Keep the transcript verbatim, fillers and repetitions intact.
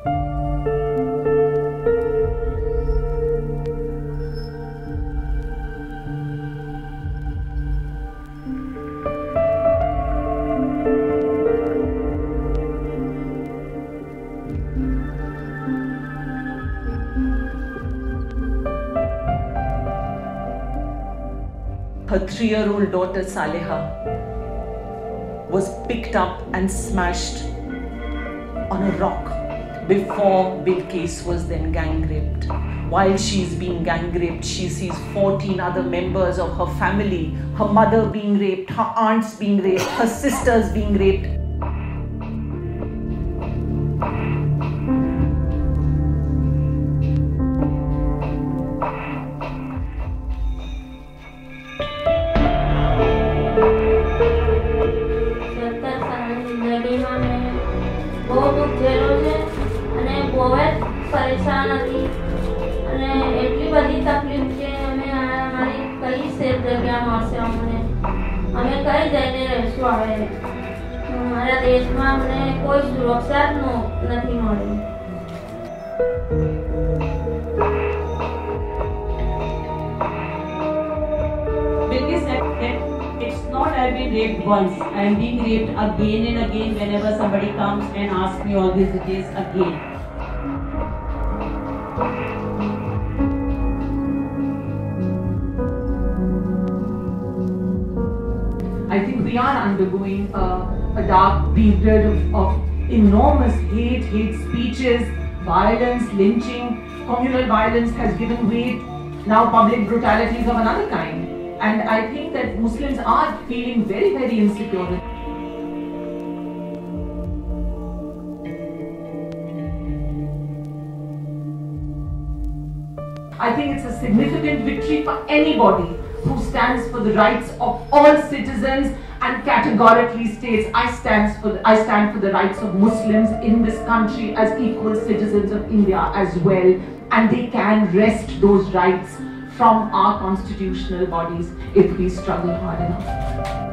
Her three-year-old daughter Saleha was picked up and smashed on a rock before Bilkis was then gang raped. While she's being gang raped, she sees fourteen other members of her family, her mother being raped, her aunts being raped, her sisters being raped. परेशान હતી અને એટલી બધી તકલીફ છે અમે અમારી કઈ સેફ જગ્યા મળશે અમને અમે કઈ જઈને રહેશું હવે અમારા દેશમાં અમને કોઈ સુરક્ષા જ નથી મળી. Bilkis said, it's not I've been raped once, I'm being raped again and again whenever somebody comes and asks me all these details again. I think we are undergoing a, a dark period of, of enormous hate, hate speeches, violence, lynching. Communal violence has given way. Now public brutalities of another kind. And I think that Muslims are feeling very, very insecure. I think it's a significant victory for anybody who stands for the rights of all citizens and categorically states, I stand for the, I stand for the rights of Muslims in this country as equal citizens of India as well, and they can wrest those rights from our constitutional bodies if we struggle hard enough.